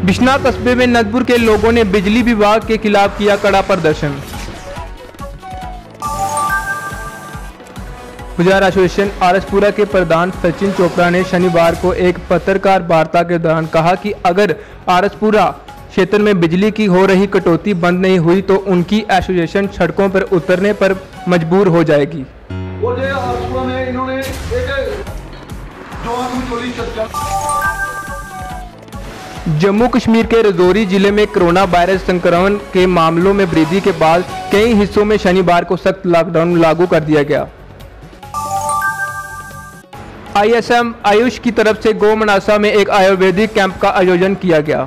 बिश्नाह कस्बे में नदपुर के लोगों ने बिजली विभाग के खिलाफ किया कड़ा प्रदर्शन। गुजरात एसोसिएशन आरसपुरा के प्रधान सचिन चोपड़ा ने शनिवार को एक पत्रकार वार्ता के दौरान कहा कि अगर आरसपुरा क्षेत्र में बिजली की हो रही कटौती बंद नहीं हुई तो उनकी एसोसिएशन सड़कों पर उतरने पर मजबूर हो जाएगी। जम्मू कश्मीर के राजौरी जिले में कोरोना वायरस संक्रमण के मामलों में वृद्धि के बाद कई हिस्सों में शनिवार को सख्त लॉकडाउन लागू कर दिया गया। ISM आयुष की तरफ से गौ मनासा में एक आयुर्वेदिक कैंप का आयोजन किया गया।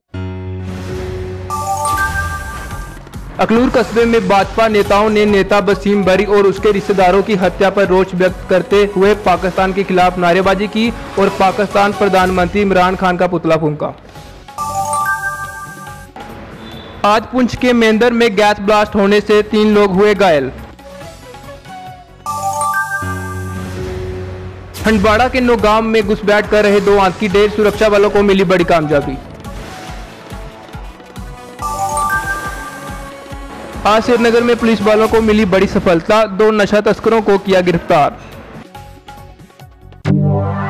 अखनूर कस्बे में भाजपा नेताओं ने नेता वसीम बरी और उसके रिश्तेदारों की हत्या पर रोष व्यक्त करते हुए पाकिस्तान के खिलाफ नारेबाजी की और पाकिस्तान प्रधानमंत्री इमरान खान का पुतला फूंका। आज पुंछ के मेंदर में गैस ब्लास्ट होने से 3 लोग हुए घायल। हंडवाड़ा के नौगांव में घुसपैठ कर रहे 2 आतंकी ढेर, सुरक्षा बलों को मिली बड़ी कामयाबी। आज श्रीनगर में पुलिस वालों को मिली बड़ी सफलता, 2 नशा तस्करों को किया गिरफ्तार।